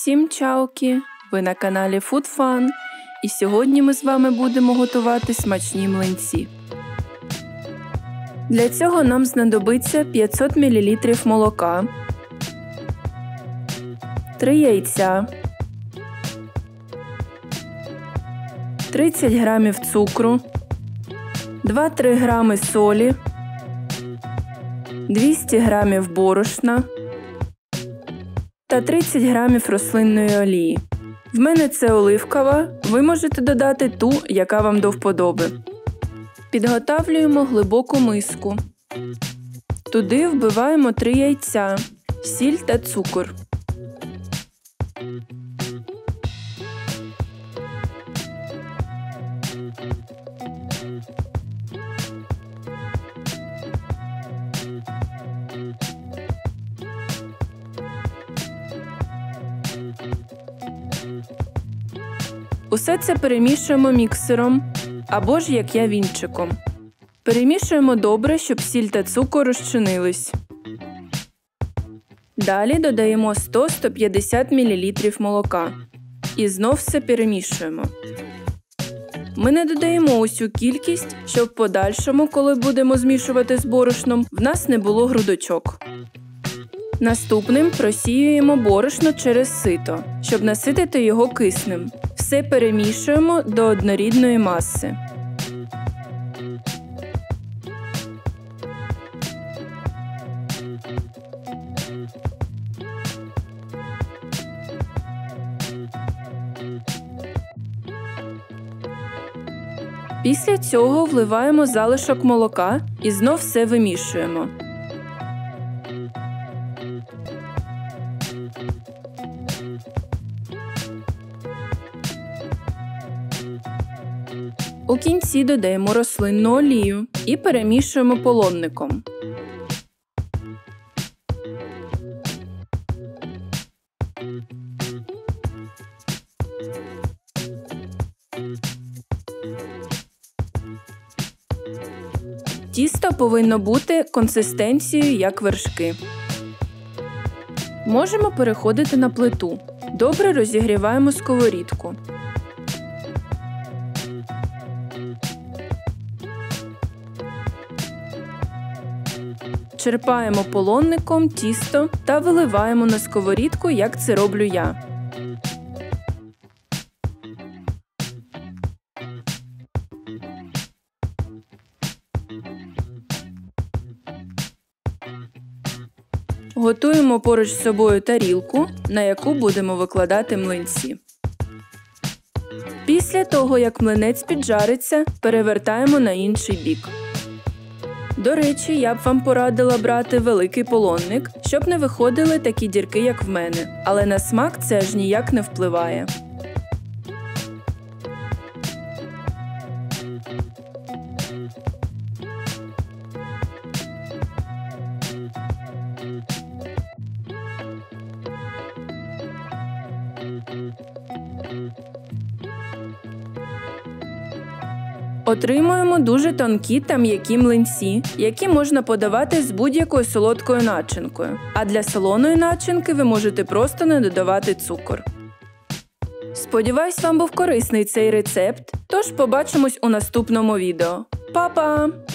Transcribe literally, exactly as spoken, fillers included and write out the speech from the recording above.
Всім чауки! Ви на каналі Food Fun, і сьогодні ми з вами будемо готувати смачні млинці. Для цього нам знадобиться п'ятсот мілілітрів молока, три яйця, тридцять грамів цукру, два-три грами солі, двісті грамів борошна та тридцять грамів рослинної олії. В мене це оливкова, ви можете додати ту, яка вам до вподоби. Підготавлюємо глибоку миску. Туди вбиваємо три яйця, сіль та цукор. Усе це перемішуємо міксером, або ж як я вінчиком. Перемішуємо добре, щоб сіль та цукор розчинились. Далі додаємо сто - сто п'ятдесят мілілітрів молока. І знов все перемішуємо. Ми не додаємо усю кількість, щоб в подальшому, коли будемо змішувати з борошном, в нас не було грудочок. Наступним просіюємо борошно через сито, щоб наситити його киснем. Все перемішуємо до однорідної маси. Після цього вливаємо залишок молока і знов все вимішуємо. У кінці додаємо рослинну олію і перемішуємо полонником. Тісто повинно бути консистенцією як вершки. Можемо переходити на плиту. Добре розігріваємо сковорідку. Черпаємо полонником тісто та виливаємо на сковорідку, як це роблю я. Готуємо поруч з собою тарілку, на яку будемо викладати млинці. Після того, як млинець піджариться, перевертаємо на інший бік. До речі, я б вам порадила брати великий полонник, щоб не виходили такі дірки, як в мене. Але на смак це аж ніяк не впливає. Отримуємо дуже тонкі та м'які млинці, які можна подавати з будь-якою солодкою начинкою. А для солоної начинки ви можете просто не додавати цукор. Сподіваюсь, вам був корисний цей рецепт, тож побачимось у наступному відео. Па-па!